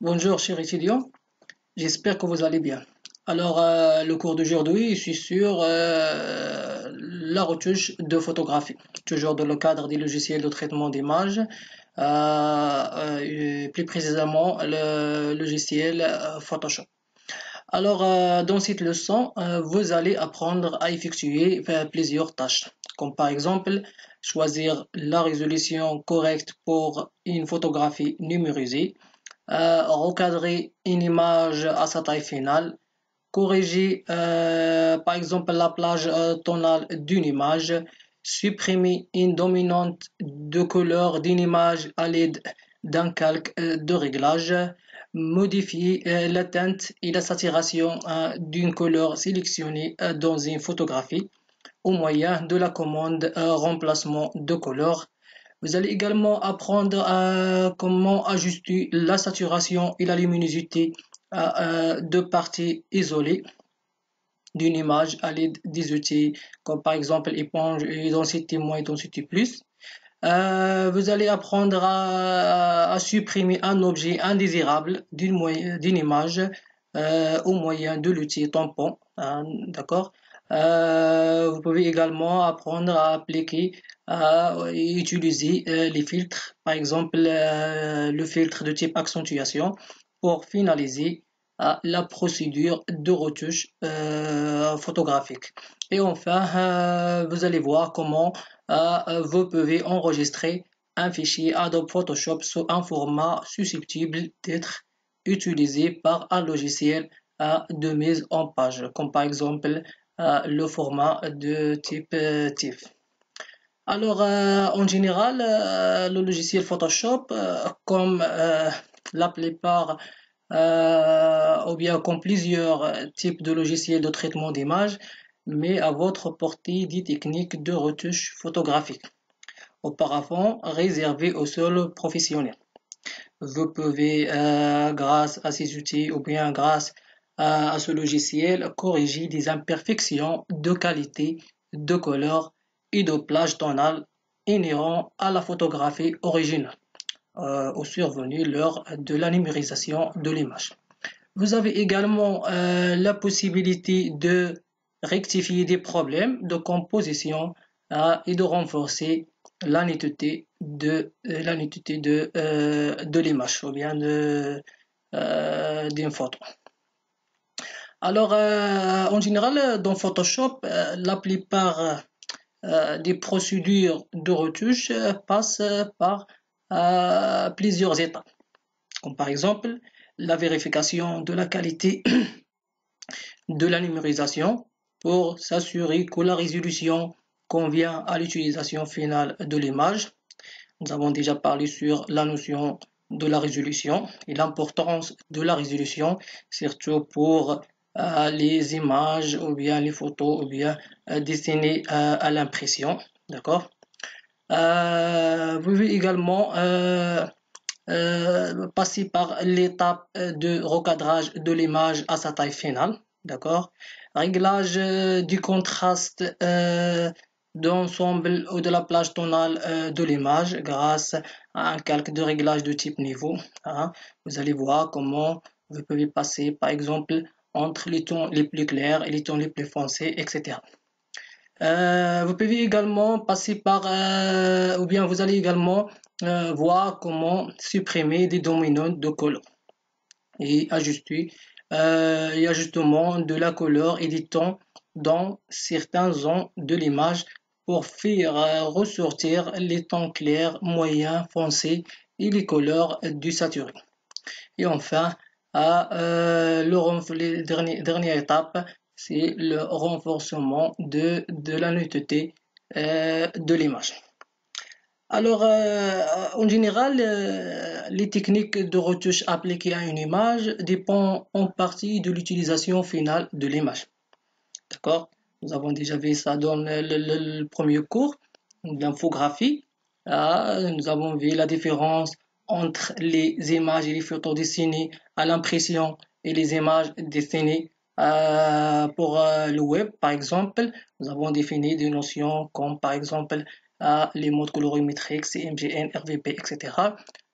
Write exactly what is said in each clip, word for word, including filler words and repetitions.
Bonjour chers étudiants, j'espère que vous allez bien. Alors euh, le cours d'aujourd'hui, je suis sur euh, la retouche de photographie, toujours dans le cadre des logiciels de traitement d'images, euh, euh, plus précisément le logiciel euh, Photoshop. Alors euh, dans cette leçon, euh, vous allez apprendre à effectuer euh, plusieurs tâches, comme par exemple choisir la résolution correcte pour une photographie numérisée, euh, recadrer une image à sa taille finale, corriger euh, par exemple la plage euh, tonale d'une image, supprimer une dominante de couleur d'une image à l'aide d'un calque euh, de réglage, modifier euh, la teinte et la saturation euh, d'une couleur sélectionnée euh, dans une photographie au moyen de la commande euh, remplacement de couleur. Vous allez également apprendre à comment ajuster la saturation et la luminosité euh, de parties isolées d'une image à l'aide des outils comme par exemple éponge et densité moins et densité plus. Euh, vous allez apprendre à, à supprimer un objet indésirable d'une d'une image euh, au moyen de l'outil tampon. Hein, d'accord. Euh, vous pouvez également apprendre à appliquer, à utiliser euh, les filtres, par exemple euh, le filtre de type accentuation pour finaliser euh, la procédure de retouche euh, photographique. Et enfin, euh, vous allez voir comment euh, vous pouvez enregistrer un fichier Adobe Photoshop sous un format susceptible d'être utilisé par un logiciel euh, de mise en page, comme par exemple euh, le format de type euh, T I F. Alors, euh, en général, euh, le logiciel Photoshop, euh, comme euh, la plupart euh, ou bien comme plusieurs types de logiciels de traitement d'image, met à votre portée des techniques de retouche photographique, auparavant réservées aux seuls professionnels. Vous pouvez, euh, grâce à ces outils ou bien grâce à, à ce logiciel, corriger des imperfections de qualité, de couleur et de plage tonale inhérents à la photographie originale, euh, au survenu lors de la numérisation de l'image. Vous avez également euh, la possibilité de rectifier des problèmes de composition euh, et de renforcer la netteté de euh, la netteté de, euh, de l'image ou bien de euh, d'une photo. Alors, euh, en général, dans Photoshop, euh, la plupart euh, des procédures de retouche euh, passent par euh, plusieurs étapes, comme par exemple la vérification de la qualité de la numérisation pour s'assurer que la résolution convient à l'utilisation finale de l'image. Nous avons déjà parlé sur la notion de la résolution et l'importance de la résolution, surtout pour euh, les images ou bien les photos ou bien euh, dessinées euh, à l'impression. D'accord. Euh, vous pouvez également euh, euh, passer par l'étape de recadrage de l'image à sa taille finale. D'accord. Réglage euh, du contraste euh, d'ensemble ou de la plage tonale euh, de l'image grâce à un calque de réglage de type niveau. Hein. Vous allez voir comment vous pouvez passer par exemple entre les tons les plus clairs et les tons les plus foncés, et cetera. Euh, vous pouvez également passer par, euh, ou bien vous allez également euh, voir comment supprimer des dominantes de couleur et ajuster euh, et ajustement de la couleur et des tons dans certains zones de l'image pour faire euh, ressortir les tons clairs, moyens, foncés et les couleurs du saturé. Et enfin, à, euh, le, les dernières, dernière étape, c'est le renforcement de, de la netteté euh, de l'image. Alors, euh, en général, euh, les techniques de retouche appliquées à une image dépendent en partie de l'utilisation finale de l'image. D'accord? Nous avons déjà vu ça dans le, le, le premier cours d'infographie. Nous avons vu la différence entre les images et les photos dessinées à l'impression et les images dessinées euh, pour euh, le web, par exemple. Nous avons défini des notions comme par exemple euh, les modes colorimétriques, C M G N, R V P, et cetera.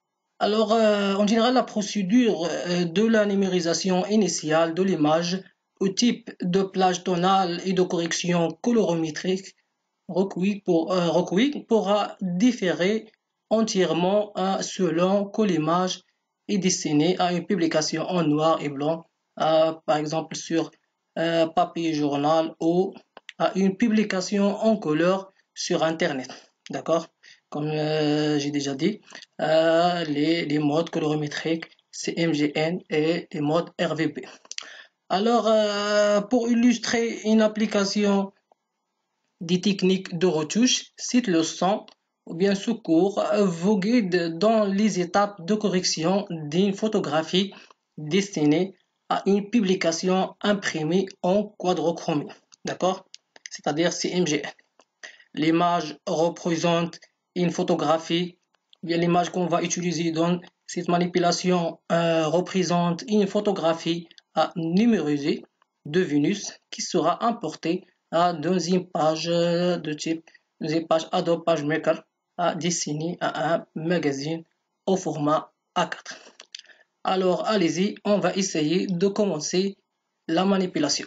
Alors, euh, en général, la procédure euh, de la numérisation initiale de l'image au type de plage tonale et de correction colorimétrique recueilli pour, euh, recueilli pourra différer entièrement euh, selon que l'image est destinée à une publication en noir et blanc, euh, par exemple sur euh, papier journal ou à une publication en couleur sur Internet. D'accord? Comme euh, j'ai déjà dit, euh, les, les modes colorimétriques, c'est M G N et les modes R V B. Alors, euh, pour illustrer une application des techniques de retouche, cite le son ou bien secours vous guide dans les étapes de correction d'une photographie destinée à une publication imprimée en quadrochromie. D'accord? C'est-à-dire C M G N. L'image représente une photographie, bien l'image qu'on va utiliser dans cette manipulation euh, représente une photographie à numériser de Vénus qui sera importée à dans une page de type une page Adobe PageMaker à dessiner à un magazine au format A quatre. Alors allez-y, on va essayer de commencer la manipulation.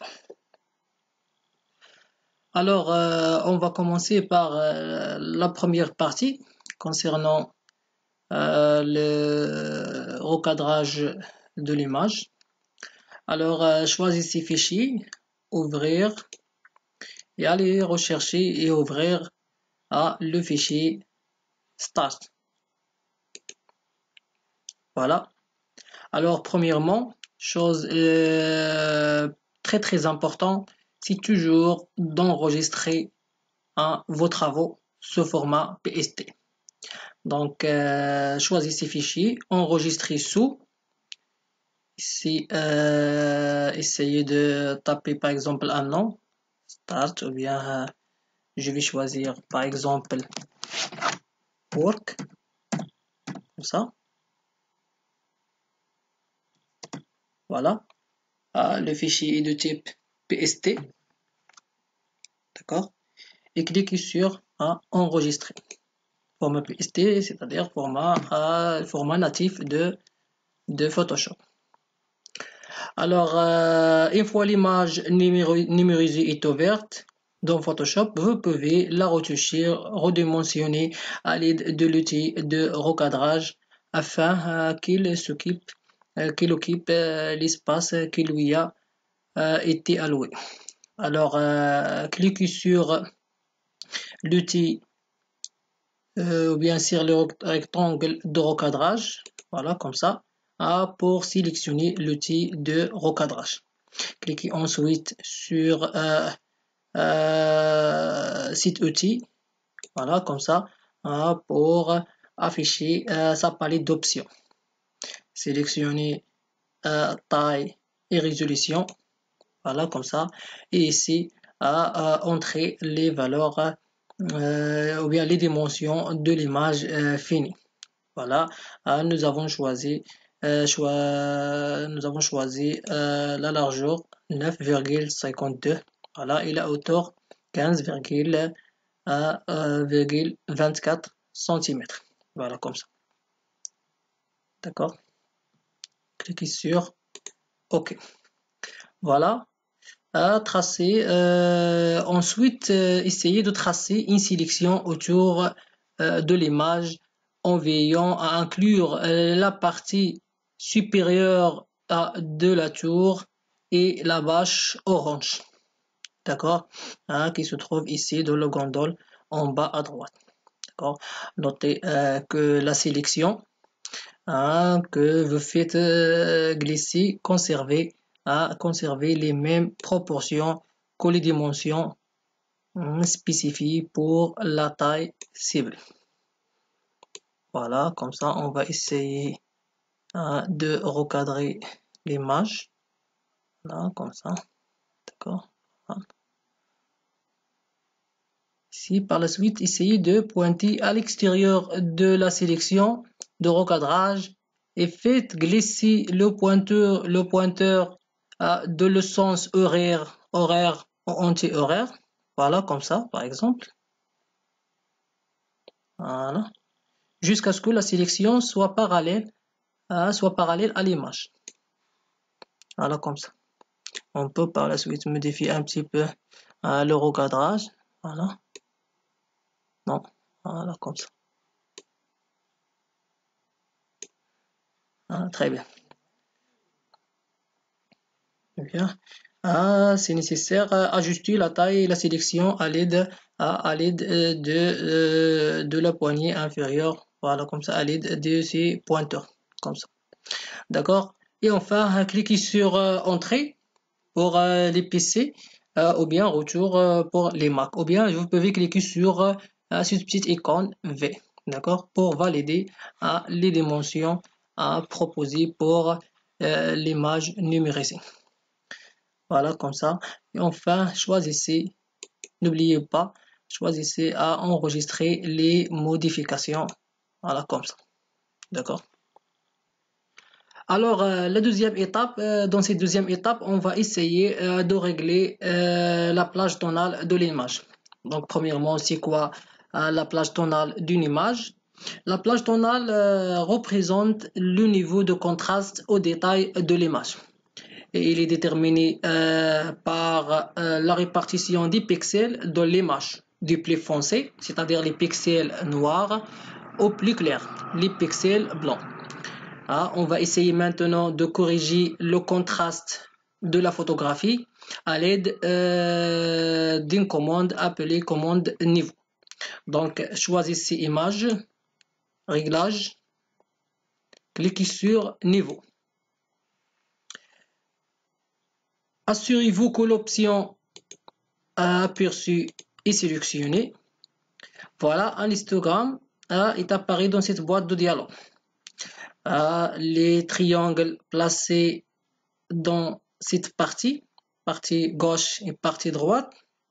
Alors, euh, on va commencer par euh, la première partie concernant euh, le recadrage de l'image. Alors, euh, choisissez fichier, ouvrir et allez rechercher et ouvrir à le fichier start. Voilà. Alors, premièrement, chose euh, très très importante, c'est toujours d'enregistrer hein, vos travaux sous format P S T. Donc, euh, choisissez fichiers, enregistrez sous. Ici, euh, essayez de taper par exemple un nom, start, ou bien euh, je vais choisir par exemple work, comme ça. Voilà. Ah, le fichier est de type P S T. D'accord. Et cliquez sur ah, enregistrer. Format P S T, c'est-à-dire format, ah, format natif de, de Photoshop. Alors, euh, une fois l'image numérisée est ouverte dans Photoshop, vous pouvez la retoucher, redimensionner à l'aide de l'outil de recadrage afin euh, qu'il s'occupe, euh, qu'il occupe euh, l'espace qui lui a euh, été alloué. Alors, euh, cliquez sur l'outil euh, ou bien sur le rectangle de recadrage, voilà comme ça, ah, pour sélectionner l'outil de recadrage. Cliquez ensuite sur euh, euh, site outils, voilà comme ça, hein, pour afficher euh, sa palette d'options. Sélectionnez euh, taille et résolution, voilà comme ça, et ici à, à entrer les valeurs euh, ou bien les dimensions de l'image euh, finie. Voilà, euh, nous avons choisi euh, choix, nous avons choisi euh, la largeur neuf virgule cinquante-deux, voilà, et la hauteur quinze virgule vingt-quatre centimètres. Voilà, comme ça. D'accord. Cliquez sur OK. Voilà. À tracer. Euh, ensuite, euh, essayez de tracer une sélection autour euh, de l'image en veillant à inclure euh, la partie supérieure à, de la tour et la bâche orange. D'accord, hein, qui se trouve ici dans le gondole en bas à droite. D'accord. Notez euh, que la sélection hein, que vous faites euh, glisser, conserver, à conserver les mêmes proportions que les dimensions hein, spécifiées pour la taille cible. Voilà, comme ça, on va essayer hein, de recadrer l'image. Là, comme ça. D'accord. Voilà. Ici, par la suite, essayez de pointer à l'extérieur de la sélection de recadrage et faites glisser le pointeur, le pointeur à de le sens horaire, horaire ou anti-horaire. Voilà, comme ça, par exemple. Voilà. jusqu'à ce que la sélection soit parallèle, euh, soit parallèle à l'image. Voilà, comme ça. On peut par la suite modifier un petit peu euh, le recadrage. Voilà. Non, voilà, comme ça. Ah, très bien. Bien. Ah, c'est nécessaire d'ajuster la taille et la sélection à l'aide à, à l'aide de, euh, de la poignée inférieure. Voilà, comme ça, à l'aide de ces pointeurs. Comme ça. D'accord? Et enfin, cliquez sur euh, Entrée pour euh, les P C euh, ou bien Retour euh, pour les Mac. Ou bien vous pouvez cliquer sur euh, cette petite icône V. D'accord? Pour valider euh, les dimensions à proposer pour euh, l'image numérisée. Voilà, comme ça. Et enfin, choisissez, n'oubliez pas, choisissez à enregistrer les modifications. Voilà, comme ça. D'accord? Alors, euh, la deuxième étape, euh, dans cette deuxième étape, on va essayer euh, de régler euh, la plage tonale de l'image. Donc, premièrement, c'est quoi euh, la plage tonale d'une image? La plage tonale euh, représente le niveau de contraste au détail de l'image. Et il est déterminé euh, par euh, la répartition des pixels de l'image, du plus foncé, c'est-à-dire les pixels noirs, au plus clair, les pixels blancs. Ah, on va essayer maintenant de corriger le contraste de la photographie à l'aide euh, d'une commande appelée commande niveau. Donc, choisissez Image, Réglage, cliquez sur Niveau. Assurez-vous que l'option aperçu est sélectionnée. Voilà, un histogramme est apparu dans cette boîte de dialogue. Les triangles placés dans cette partie, partie gauche et partie droite,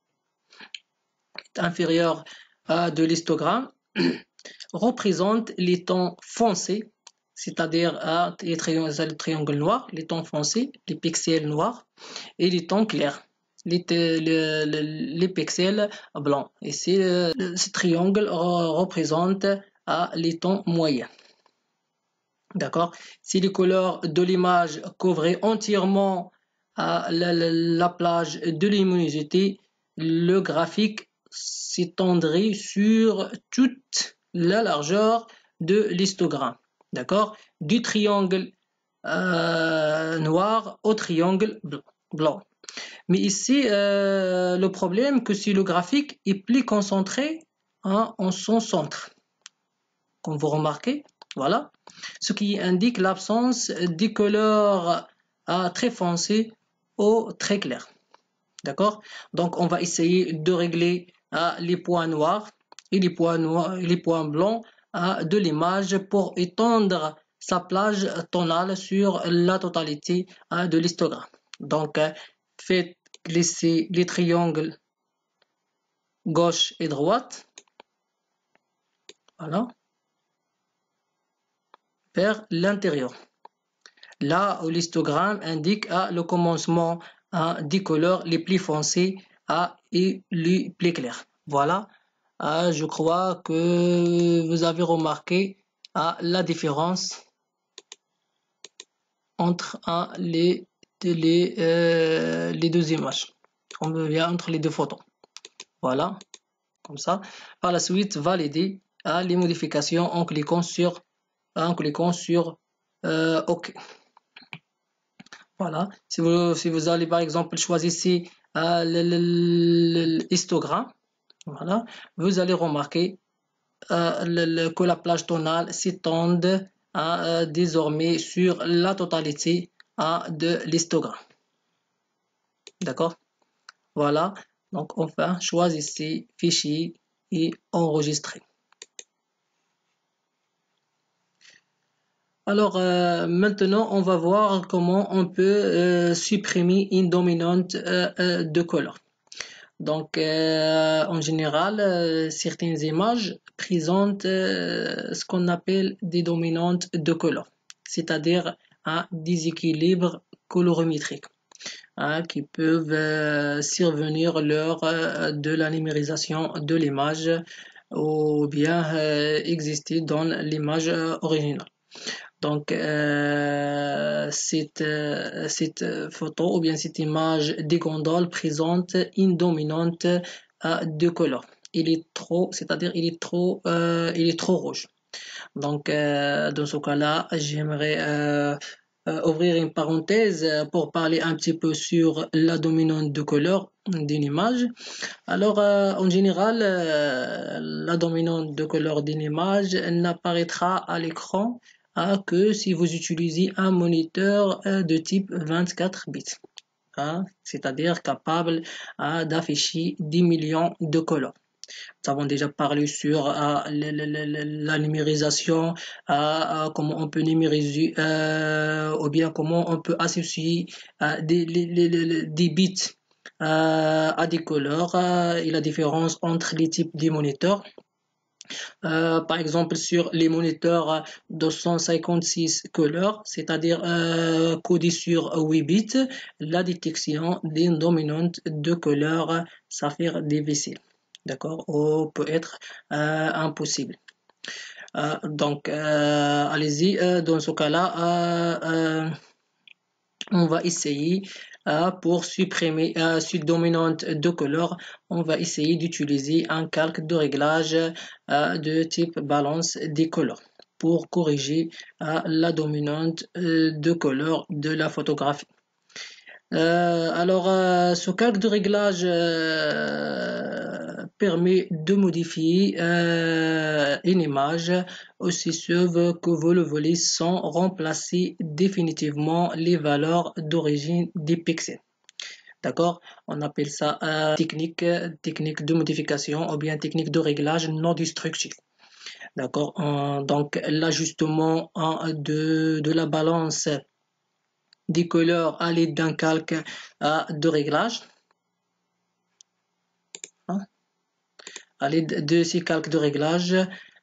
inférieure de l'histogramme, représentent les tons foncés, c'est-à-dire les triangles noirs, les tons foncés, les pixels noirs, et les tons clairs, les, les, les pixels blancs. Et ce triangle représente les tons moyens. D'accord? Si les couleurs de l'image couvraient entièrement la, la, la plage de luminosité, le graphique s'étendrait sur toute la largeur de l'histogramme. D'accord? Du triangle euh, noir au triangle blanc. Mais ici, euh, le problème que si le graphique est plus concentré hein, en son centre. Comme vous remarquez, voilà. Ce qui indique l'absence des couleurs euh, très foncées ou très claires. D'accord? Donc, on va essayer de régler euh, les points noirs et les points, noirs, les points blancs euh, de l'image pour étendre sa plage tonale sur la totalité euh, de l'histogramme. Donc, euh, faites glisser les triangles gauche et droite. Voilà. Vers l'intérieur. Là où l'histogramme indique à le commencement à des couleurs les plus foncées à et les plus claires. Voilà, à, je crois que vous avez remarqué à, la différence entre à, les, les, euh, les deux images. On vient entre les deux photos. Voilà, comme ça. Par la suite, valider à, les modifications en cliquant sur, en cliquant sur euh, OK. Voilà, si vous, si vous allez par exemple choisir ici euh, l'histogramme, voilà, vous allez remarquer euh, le, le, que la plage tonale s'étend euh, désormais sur la totalité euh, de l'histogramme. D'accord? Voilà, donc enfin, choisissez Fichier et Enregistrer. Alors euh, maintenant, on va voir comment on peut euh, supprimer une dominante euh, euh, de couleur. Donc, euh, en général, euh, certaines images présentent euh, ce qu'on appelle des dominantes de couleur, c'est-à-dire un déséquilibre colorimétrique hein, qui peuvent euh, survenir lors euh, de la numérisation de l'image ou bien euh, exister dans l'image euh, originale. Donc, euh, cette, euh, cette photo ou bien cette image des gondoles présente une dominante euh, de couleur. Il est trop, c'est-à-dire il est trop, euh, il est trop rouge. Donc, euh, dans ce cas-là, j'aimerais euh, euh, ouvrir une parenthèse pour parler un petit peu sur la dominante de couleur d'une image. Alors, euh, en général, euh, la dominante de couleur d'une image n'apparaîtra à l'écran euh, que si vous utilisez un moniteur euh, de type vingt-quatre bits, hein, c'est-à-dire capable euh, d'afficher dix millions de couleurs. Nous avons déjà parlé sur euh, la, la, la, la numérisation, euh, euh, comment on peut numériser, euh, ou bien comment on peut associer euh, des, les, les, les, des bits euh, à des couleurs euh, et la différence entre les types de moniteurs. Euh, par exemple, sur les moniteurs deux cent cinquante-six couleurs, c'est-à-dire euh, codés sur huit bits, la détection d'une dominante de couleur s'avère difficile. D'accord, ou peut être euh, impossible. Euh, donc, euh, allez-y, euh, dans ce cas-là, euh, euh, on va essayer euh, pour supprimer euh, cette dominante de couleur, on va essayer d'utiliser un calque de réglage euh, de type balance des couleurs pour corriger euh, la dominante euh, de couleur de la photographie. Euh, alors, euh, ce calque de réglage euh, permet de modifier euh, une image aussi sauve que vous le voulez sans remplacer définitivement les valeurs d'origine des pixels. D'accord? On appelle ça euh, technique, technique de modification ou bien technique de réglage non destructif. D'accord? Euh, donc, l'ajustement de, de la balance des couleurs à l'aide d'un calque euh, de réglage. Hein, à l'aide de ces calques de réglage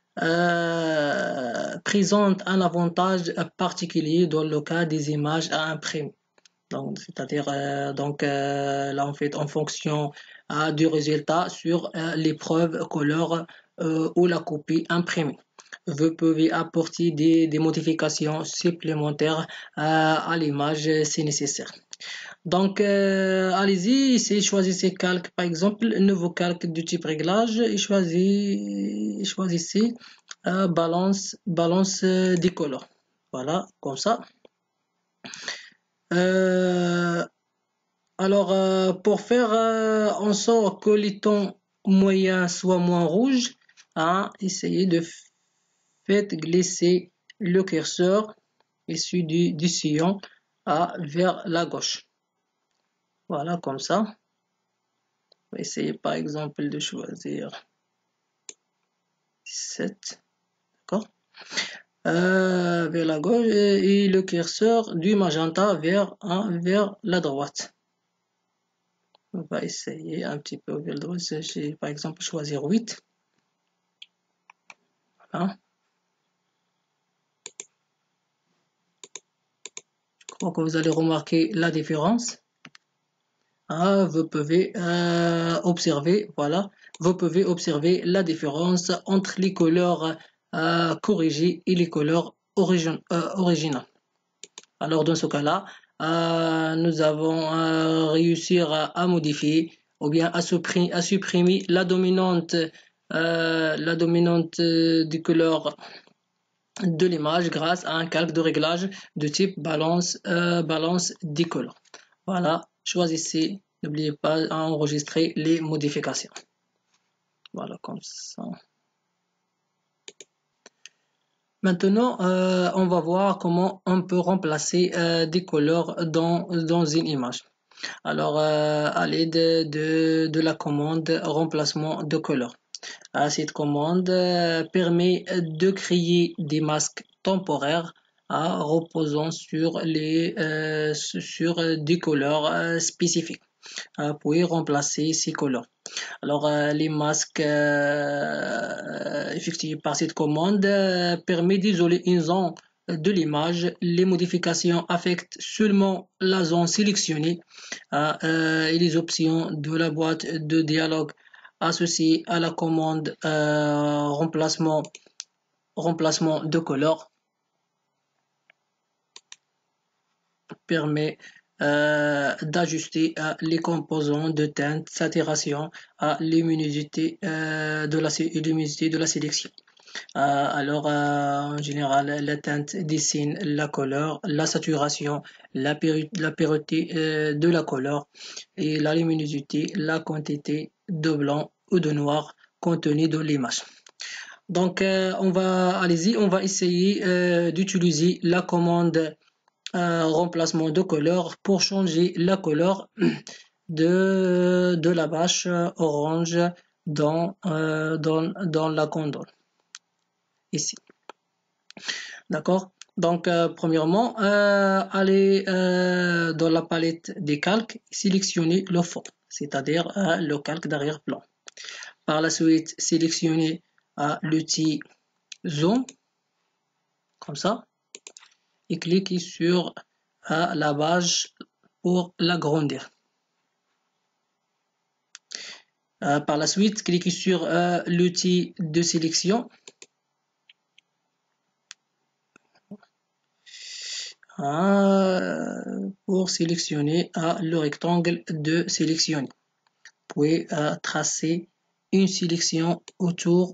euh, présente un avantage particulier dans le cas des images à imprimer. Donc, c'est-à-dire, euh, donc euh, là, en fait, en fonction euh, du résultat sur euh, l'épreuve couleur euh, ou la copie imprimée. Vous pouvez apporter des, des modifications supplémentaires euh, à l'image si nécessaire. Donc, euh, allez-y, essayez, choisissez calque, par exemple, un nouveau calque du type réglage et choisissez, choisissez euh, balance, balance euh, des couleurs. Voilà, comme ça. Euh, alors, euh, pour faire euh, en sorte que les tons moyens soient moins rouges, hein, essayez de faire glisser le curseur issu du, du sillon à, vers la gauche. Voilà, comme ça. On va essayer par exemple de choisir dix-sept, d'accord, euh, vers la gauche et le curseur du magenta vers, hein, vers la droite. On va essayer un petit peu vers la droite. J'ai par exemple choisir huit. Voilà. Je crois que vous allez remarquer la différence. Ah, vous pouvez euh, observer, voilà, vous pouvez observer la différence entre les couleurs euh, corrigées et les couleurs origin, euh, originales. Alors dans ce cas-là, euh, nous avons euh, réussi à, à modifier ou bien à supprimer, à supprimer la dominante, euh, la dominante euh, du couleur de l'image grâce à un calque de réglage de type balance, euh, balance des couleurs. Voilà, choisissez, n'oubliez pas d'enregistrer les modifications. Voilà, comme ça. Maintenant, euh, on va voir comment on peut remplacer euh, des couleurs dans, dans une image. Alors, euh, à l'aide de, de la commande remplacement de couleurs. Euh, cette commande euh, permet de créer des masques temporaires euh, reposant sur, les, euh, sur des couleurs euh, spécifiques. Euh, pour y remplacer ces couleurs. Alors, euh, les masques euh, effectués par cette commande euh, permettent d'isoler une zone de l'image. Les modifications affectent seulement la zone sélectionnée euh, euh, et les options de la boîte de dialogue associé à la commande euh, remplacement, remplacement de couleur permet euh, d'ajuster euh, les composants de teinte, saturation, à luminosité euh, de la luminosité de la sélection. Euh, alors, euh, en général, la teinte dessine la couleur, la saturation, la, la pureté euh, de la couleur et la luminosité, la quantité de blanc ou de noir contenu dans l'image. Donc, euh, on va, allez-y, on va essayer euh, d'utiliser la commande euh, remplacement de couleur pour changer la couleur de, de la bâche orange dans, euh, dans, dans la console. Ici. D'accord? Donc, euh, premièrement, euh, allez euh, dans la palette des calques, sélectionnez le fond, c'est-à-dire euh, le calque d'arrière-plan. Par la suite, sélectionnez euh, l'outil Zoom, comme ça, et cliquez sur euh, la bâche pour l'agrandir. Euh, par la suite, cliquez sur euh, l'outil de sélection. Euh, pour sélectionner euh, le rectangle de sélectionner. Vous pouvez euh, tracer une sélection autour,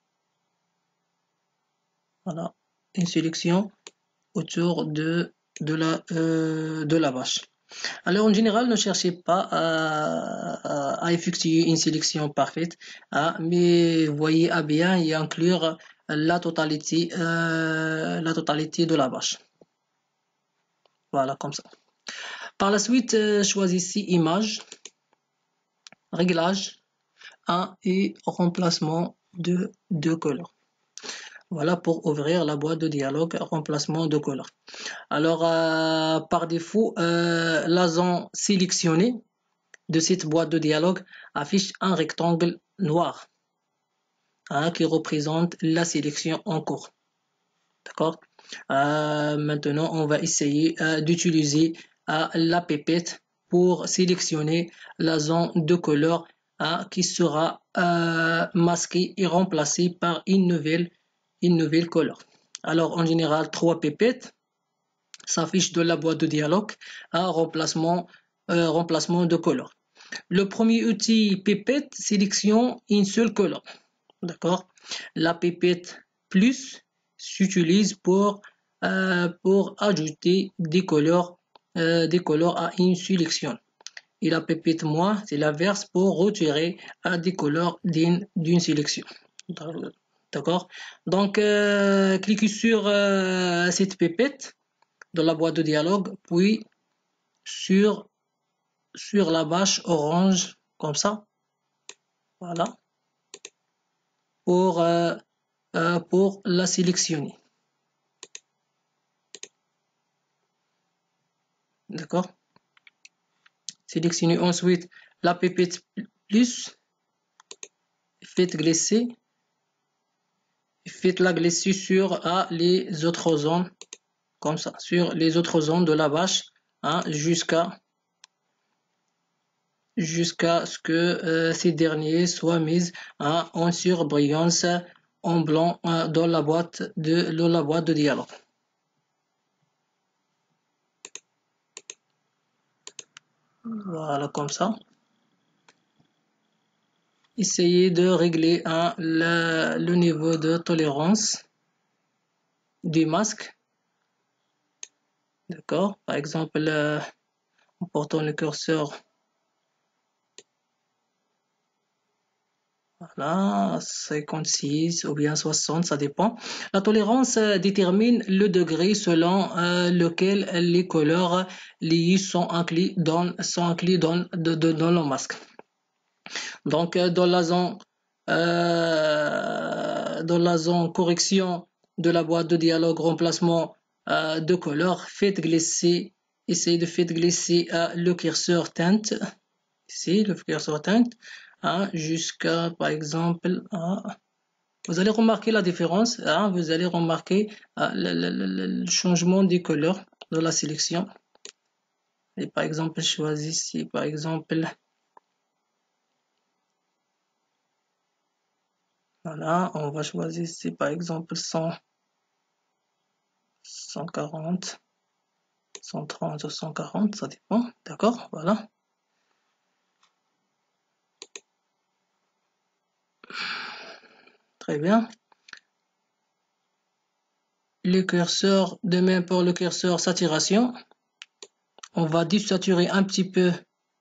voilà, une sélection autour de, de, la, euh, de la bâche. Alors en général, ne cherchez pas à, à effectuer une sélection parfaite, hein, mais voyez à bien y inclure la totalité, euh, la totalité de la bâche. Voilà, comme ça. Par la suite, euh, choisissez image, réglage, un et remplacement de deux couleurs. Voilà pour ouvrir la boîte de dialogue remplacement de couleurs. Alors, euh, par défaut, euh, la zone sélectionnée de cette boîte de dialogue affiche un rectangle noir hein, qui représente la sélection en cours. D'accord. euh, Maintenant, on va essayer euh, d'utiliser euh, la pipette pour sélectionner la zone de couleur hein, qui sera euh, masquée et remplacée par une nouvelle, une nouvelle couleur. Alors, en général, trois pipettes s'affichent de la boîte de dialogue à hein, remplacement, euh, remplacement de couleur. Le premier outil pipette sélectionne une seule couleur. D'accord. La pipette plus s'utilise pour, euh, pour ajouter des couleurs, euh, des couleurs à une sélection. Et la pipette moins, c'est l'inverse pour retirer euh, des couleurs d'une sélection. D'accord. Donc, euh, cliquez sur euh, cette pipette dans la boîte de dialogue, puis sur, sur la bâche orange, comme ça. Voilà. Pour, euh, euh, pour la sélectionner. D'accord. Sélectionnez ensuite la pipette plus. Faites glisser. Faites-la glisser sur ah, les autres zones. Comme ça. Sur les autres zones de la bâche. Hein, jusqu'à jusqu'à ce que euh, ces derniers soient mis hein, en surbrillance en blanc hein, dans la boîte de dans la boîte de dialogue. Voilà comme ça. Essayez de régler hein, le, le niveau de tolérance du masque. D'accord. Par exemple, euh, en portant le curseur voilà, cinquante-six ou bien soixante, ça dépend. La tolérance euh, détermine le degré selon euh, lequel les couleurs liées sont incluses dans, sont incluses dans, de, de, dans le masque. Donc, euh, dans la zone, euh, dans la zone correction de la boîte de dialogue remplacement euh, de couleur, faites glisser, essayez de faire glisser euh, le curseur teinte, ici, le curseur teinte, hein, jusqu'à, par exemple, hein, vous allez remarquer la différence, hein, vous allez remarquer euh, le, le, le, le changement des couleurs de la sélection. Et par exemple, choisissez, par exemple, Voilà, on va choisir ici par exemple cent, cent quarante, cent trente ou cent quarante, ça dépend, d'accord, voilà. Très bien. Le curseur, de même pour le curseur saturation, on va désaturer un petit peu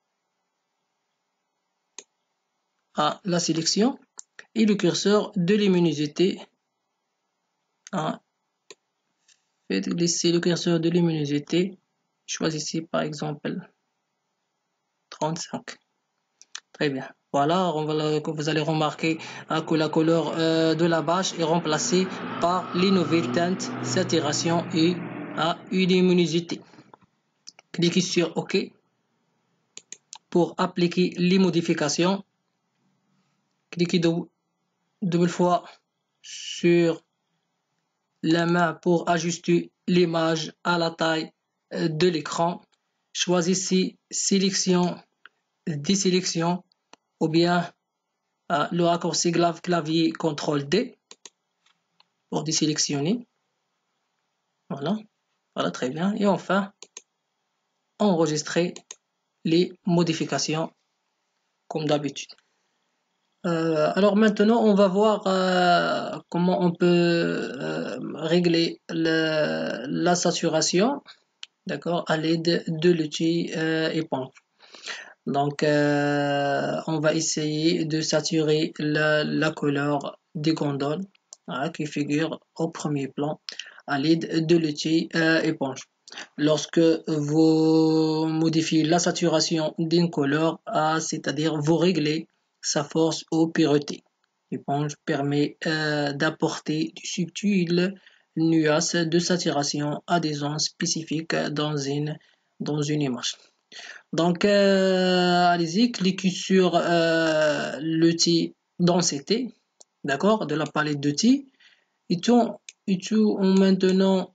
à la sélection et le curseur de luminosité. Hein, faites glisser le curseur de luminosité. Choisissez par exemple trente-cinq. Très bien. Voilà, on va, vous allez remarquer hein, que la couleur euh, de la bâche est remplacée par les nouvelles teintes, saturation et hein, une luminosité. Cliquez sur OK pour appliquer les modifications. Cliquez deux, deux fois sur la main pour ajuster l'image à la taille de l'écran. Choisissez sélection, désélection ou bien euh, le raccourci clavier contrôle D pour désélectionner. Voilà, voilà très bien. Et enfin, enregistrer les modifications comme d'habitude. Euh, alors maintenant, on va voir euh, comment on peut euh, régler le, la saturation, d'accord, à l'aide de l'outil euh, éponge. Donc, euh, on va essayer de saturer la, la couleur des gondoles hein, qui figure au premier plan à l'aide de l'outil euh, éponge. Lorsque vous modifiez la saturation d'une couleur, ah, c'est-à-dire vous réglez sa force ou pureté. L'éponge permet euh, d'apporter du subtil nuances de saturation à des zones spécifiques dans une, dans une image. Donc, euh, allez-y, cliquez sur euh, l'outil densité, d'accord, de la palette d'outils. Et tout, et tout en maintenant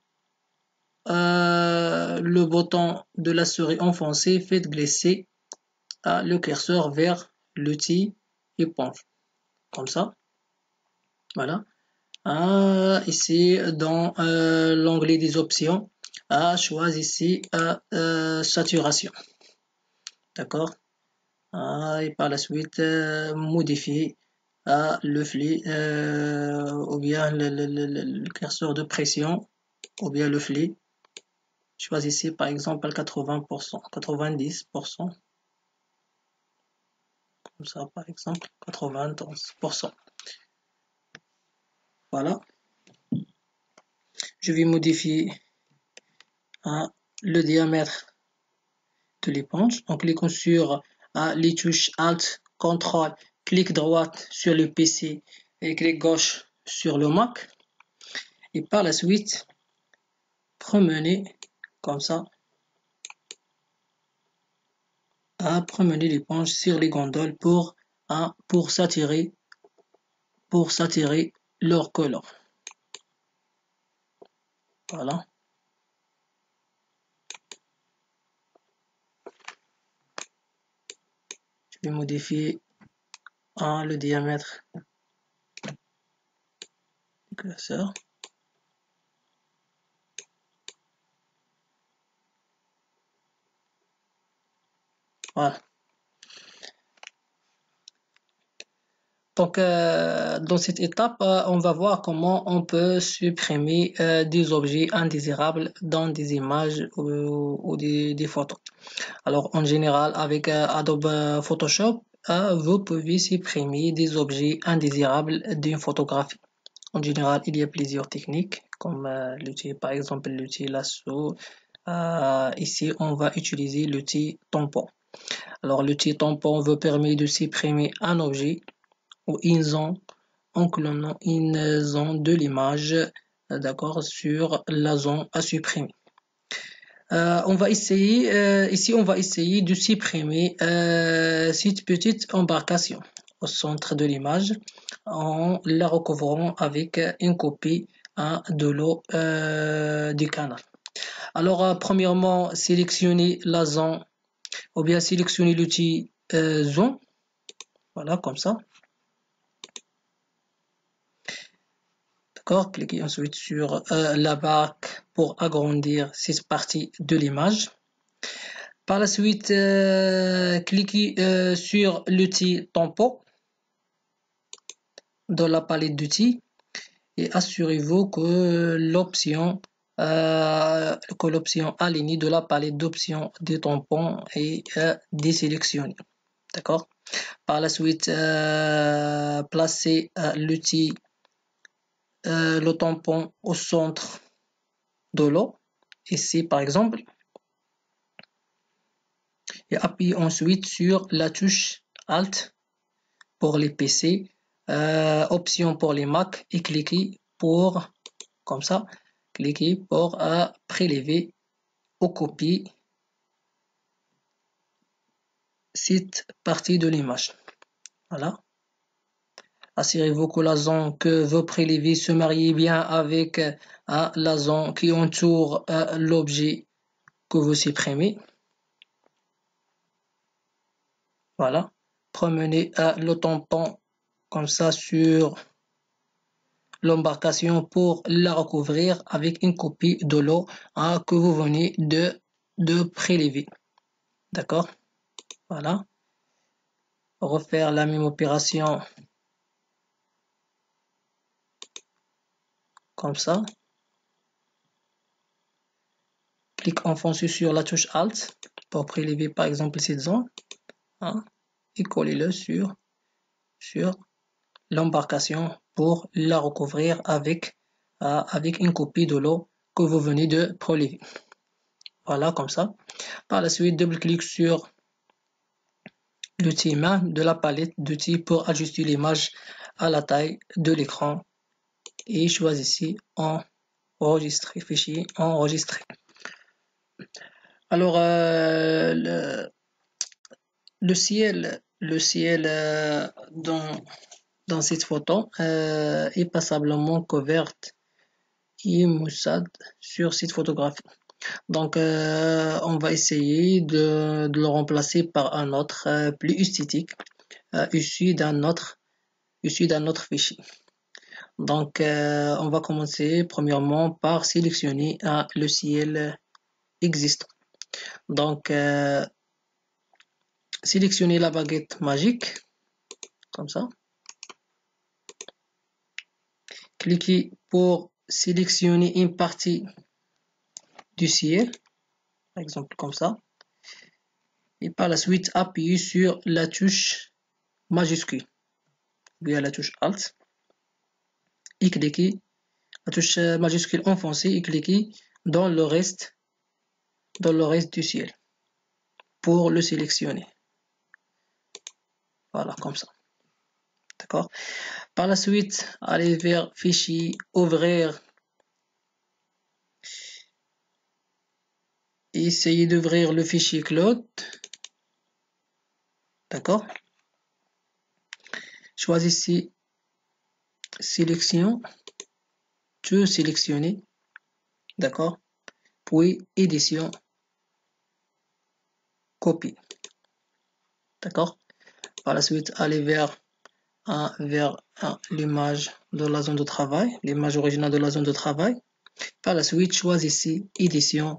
euh, le bouton de la souris enfoncé, faites glisser euh, le curseur vers l'outil éponge, comme ça. Voilà. Ah, ici, dans euh, l'onglet des options, ah, choisissez euh, euh, saturation. D'accord. Ah, et par la suite, euh, modifier ah, le flux euh, ou bien le, le, le, le curseur de pression ou bien le flux. Choisissez par exemple quatre-vingts pour cent, quatre-vingt-dix pour cent. Comme ça, par exemple, quatre-vingt-onze pour cent. Voilà. Je vais modifier hein, le diamètre de l'éponge. En cliquant sur hein, les touches Alt, contrôle, clic droit sur le P C et clic gauche sur le Mac. Et par la suite, promenez comme ça. Hein, promener l'éponge sur les gondoles pour, hein, pour s'attirer pour s'attirer leur couleur. Voilà. Je vais modifier hein, le diamètre du curseur. Voilà. Donc, euh, dans cette étape, euh, on va voir comment on peut supprimer euh, des objets indésirables dans des images ou, ou des, des photos. Alors, en général, avec euh, Adobe Photoshop, euh, vous pouvez supprimer des objets indésirables d'une photographie. En général, il y a plusieurs techniques, comme euh, l'outil, par exemple, l'outil lasso. Euh, ici, on va utiliser l'outil tampon. Alors, l'outil tampon vous permet de supprimer un objet ou une zone en clonant une zone de l'image, euh, d'accord, sur la zone à supprimer. Euh, on va essayer, euh, ici, on va essayer de supprimer euh, cette petite embarcation au centre de l'image en la recouvrant avec une copie hein, de l'eau euh, du canal. Alors, euh, premièrement, sélectionnez la zone ou bien sélectionnez l'outil euh, zone. Voilà, comme ça. D'accord, cliquez ensuite sur euh, la barre pour agrandir cette partie de l'image. Par la suite, euh, cliquez euh, sur l'outil tampon dans la palette d'outils et assurez-vous que l'option euh, que l'option alignée de la palette d'options des tampons est euh, désélectionnée. D'accord. Par la suite, euh, placez euh, l'outil euh, le tampon au centre de l'eau, ici par exemple, et appuyez ensuite sur la touche Alt pour les P C, euh, option pour les Mac et cliquez pour, comme ça, cliquez pour euh, prélever ou copier cette partie de l'image. Voilà. Assurez-vous que la zone que vous prélevez se marie bien avec euh, la zone qui entoure euh, l'objet que vous supprimez. Voilà. Promenez euh, le tampon comme ça sur l'embarcation pour la recouvrir avec une copie de l'eau hein, que vous venez de, de prélever. D'accord? Voilà. Refaire la même opération comme ça. Clique enfoncé sur la touche Alt pour prélever par exemple cette zone hein, et collez-le sur, sur l'embarcation pour la recouvrir avec, euh, avec une copie de l'eau que vous venez de prélever. Voilà, comme ça. Par la suite, double-clique sur l'outil main de la palette d'outils pour ajuster l'image à la taille de l'écran et choisissez enregistrer, fichier enregistré. Alors, euh, le, le ciel, le ciel euh, dans, dans cette photo euh, est passablement couvert et maussade sur cette photographie. Donc, euh, on va essayer de, de le remplacer par un autre euh, plus esthétique, euh, issu d'un autre, issu d'un autre fichier. Donc, euh, on va commencer premièrement par sélectionner euh, le ciel existant. Donc, euh, sélectionnez la baguette magique, comme ça. Cliquez pour sélectionner une partie du ciel, par exemple comme ça. Et par la suite, appuyez sur la touche majuscule, via la touche Alt. Et cliquez, la touche majuscule enfoncée et cliquez dans le reste, dans le reste du ciel pour le sélectionner. Voilà, comme ça. D'accord. Par la suite, allez vers Fichier, Ouvrir. Et essayez d'ouvrir le fichier Cloud. D'accord. Choisissez Sélection. Tout sélectionner. D'accord. Puis Édition. Copie. D'accord. Par la suite, allez vers, un, vers l'image de la zone de travail, l'image originale de la zone de travail. Par la suite, choisissez Édition.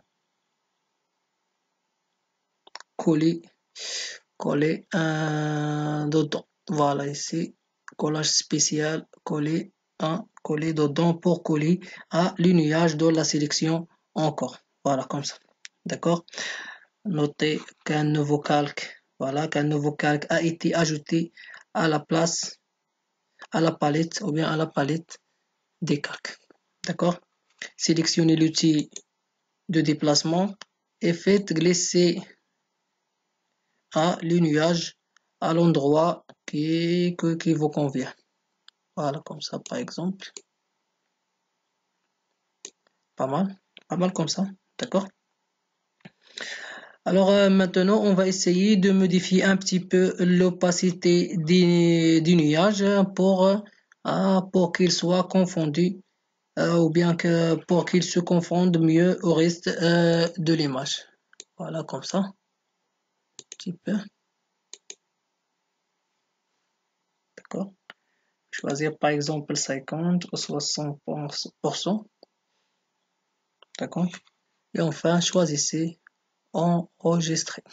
Coller. Coller un dedans. Voilà, ici, collage spécial, coller un, coller dedans pour coller à l'unillage de la sélection encore. Voilà, comme ça. D'accord. Notez qu'un nouveau calque, voilà, qu'un nouveau calque a été ajouté à la place, à la palette ou bien à la palette des calques. D'accord. Sélectionnez l'outil de déplacement et faites glisser à l'unillage à l'endroit qui, qui, qui vous convient. Voilà, comme ça, par exemple. Pas mal, pas mal comme ça, d'accord? Alors euh, maintenant, on va essayer de modifier un petit peu l'opacité du, du nuage pour, euh, pour qu'il soit confondu euh, ou bien que pour qu'il se confonde mieux au reste euh, de l'image. Voilà, comme ça, un petit peu. D'accord. choisir par exemple cinquante ou soixante pour cent. D'accord. Et enfin, choisissez enregistrer.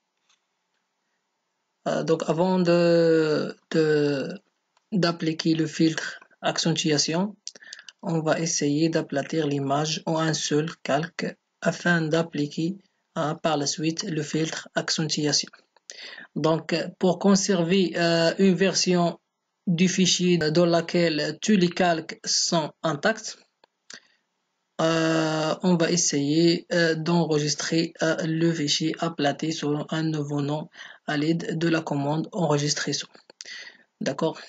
Euh, donc avant de, de d'appliquer le filtre accentuation, on va essayer d'aplatir l'image en un seul calque afin d'appliquer euh, par la suite le filtre accentuation. Donc pour conserver euh, une version du fichier dans laquelle tous les calques sont intacts, euh, on va essayer euh, d'enregistrer euh, le fichier aplati selon un nouveau nom à l'aide de la commande enregistrer sous. D'accord.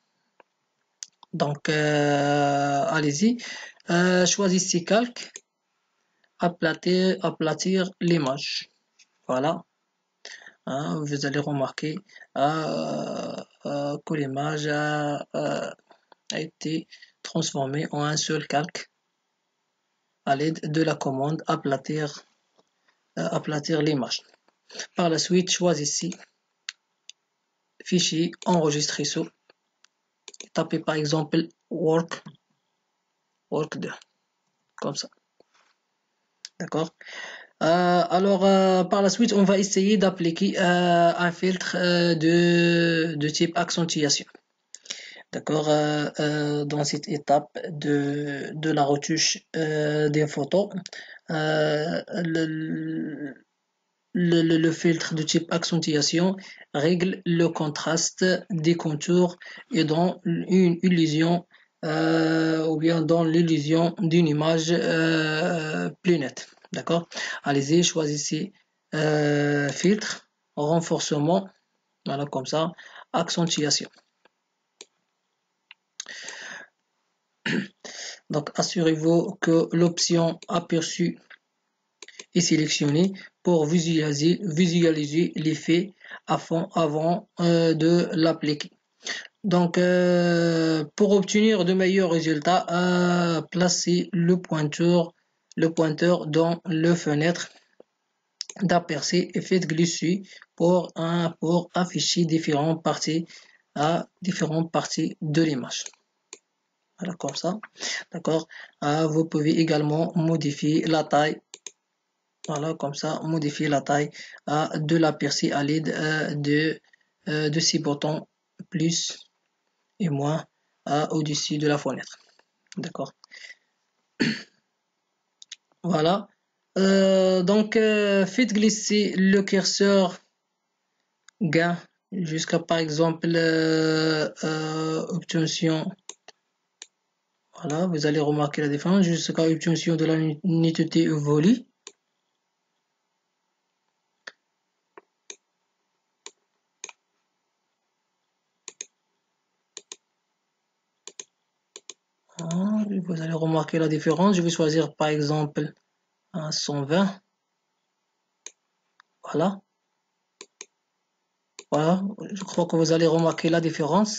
Donc euh, allez-y, euh, choisissez calque, aplatir, aplatir l'image. Voilà. Hein, vous allez remarquer euh, euh, que l'image a, euh, a été transformée en un seul calque à l'aide de la commande aplatir, euh, aplatir l'image. Par la suite, choisissez fichier enregistrer sous. Tapez par exemple work, work deux, comme ça. D'accord. Euh, alors, euh, par la suite, on va essayer d'appliquer euh, un filtre euh, de, de type accentuation. D'accord. Euh, euh, dans cette étape de, de la retouche euh, des photos, euh, le, le, le, le filtre de type accentuation règle le contraste des contours et dans une illusion euh, ou bien dans l'illusion d'une image euh, plus nette. D'accord. Allez-y, choisissez euh, filtre, renforcement, voilà comme ça, accentuation. Donc assurez-vous que l'option aperçu est sélectionnée pour visualiser, visualiser l'effet avant, avant euh, de l'appliquer. Donc euh, pour obtenir de meilleurs résultats, euh, placez le pointeur, le pointeur dans le fenêtre d'aperçu et faites glisser pour, un, pour afficher différentes parties à différentes parties de l'image. Voilà, comme ça. D'accord. Euh, vous pouvez également modifier la taille. Voilà, comme ça, modifier la taille euh, de l'aperçu à l'aide euh, de, euh, de ces boutons plus et moins euh, au-dessus de la fenêtre. D'accord. Voilà. Euh, donc, euh, faites glisser le curseur gain jusqu'à par exemple euh, euh, obtention. Voilà, vous allez remarquer la différence jusqu'à obtention de la netteté volée. Ah, vous allez remarquer la différence. Je vais choisir par exemple un cent vingt. Voilà. Voilà, je crois que vous allez remarquer la différence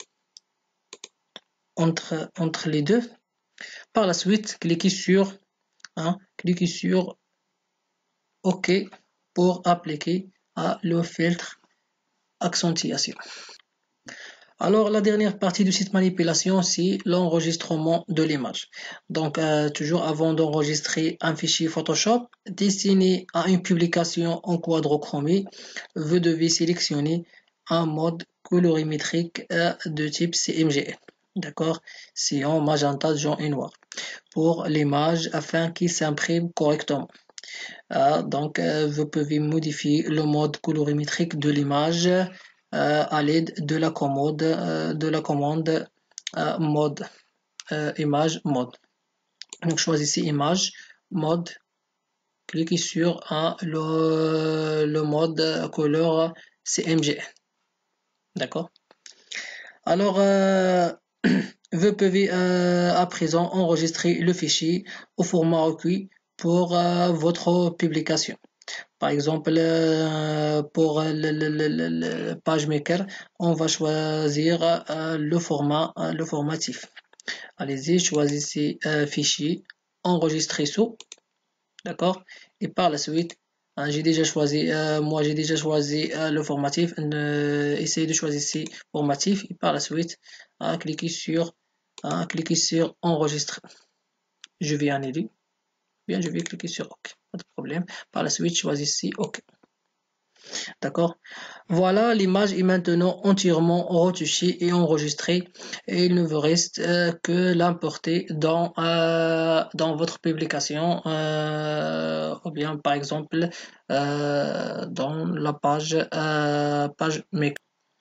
entre, entre les deux. Par la suite, cliquez sur, hein, cliquez sur OK pour appliquer à le filtre accentuation. Alors, la dernière partie de cette manipulation, c'est l'enregistrement de l'image. Donc, euh, toujours avant d'enregistrer un fichier Photoshop destiné à une publication en quadrochromie, vous devez sélectionner un mode colorimétrique euh, de type C M G N. D'accord? Cyan, magenta, jaune et noir. Pour l'image afin qu'il s'imprime correctement. Euh, donc, euh, vous pouvez modifier le mode colorimétrique de l'image euh, à l'aide de la commande euh, de la commande euh, mode euh, image mode. Donc, choisissez image mode, cliquez sur hein, le, le mode couleur C M G. D'accord. Alors, euh, vous pouvez euh, à présent enregistrer le fichier au format recueil pour euh, votre publication. Par exemple, euh, pour le, le, le, le PageMaker, on va choisir euh, le format, euh, le formatif. Allez-y, choisissez euh, fichier, enregistrer sous, d'accord, et par la suite, Hein, j'ai déjà choisi, euh, moi j'ai déjà choisi euh, le formatif. Euh, essayez de choisir ici formatif et par la suite, hein, cliquez sur, hein, cliquez sur enregistrer. Je vais annuler. Bien, je vais cliquer sur OK. Pas de problème. Par la suite, choisissez OK. D'accord. Voilà, l'image est maintenant entièrement retouchée et enregistrée et il ne vous reste euh, que l'importer dans, euh, dans votre publication euh, ou bien par exemple euh, dans la page, euh, page make.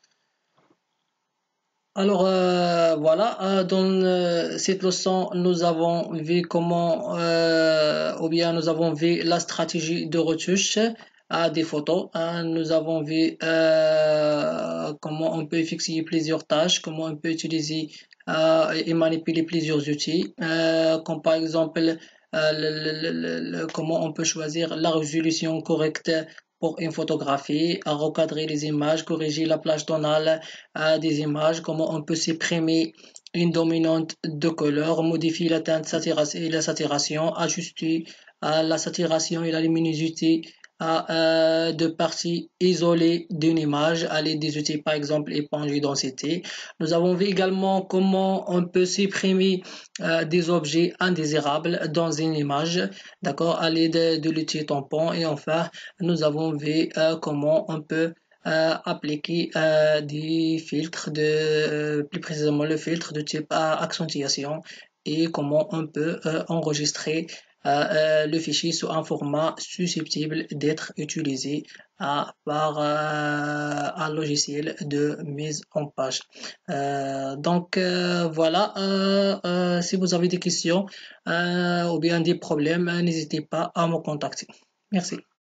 Alors euh, voilà, euh, dans euh, cette leçon, nous avons vu comment, euh, ou bien nous avons vu la stratégie de retouche à des photos. Hein. Nous avons vu euh, comment on peut fixer plusieurs tâches, comment on peut utiliser euh, et manipuler plusieurs outils, euh, comme par exemple euh, le- le- le- le- comment on peut choisir la résolution correcte pour une photographie, à recadrer les images, corriger la plage tonale à des images, comment on peut supprimer une dominante de couleur, modifier la teinte et la saturation, ajuster euh, la saturation et la luminosité à euh, de parties isolées d'une image à l'aide des outils par exemple éponge et densité. Nous avons vu également comment on peut supprimer euh, des objets indésirables dans une image, d'accord, à l'aide de l'outil tampon. Et enfin, nous avons vu euh, comment on peut euh, appliquer euh, des filtres de, euh, plus précisément le filtre de type euh, accentuation et comment on peut euh, enregistrer euh, euh, le fichier sous un format susceptible d'être utilisé euh, par euh, un logiciel de mise en page. Euh, donc euh, voilà, euh, euh, si vous avez des questions euh, ou bien des problèmes, n'hésitez pas à me contacter. Merci.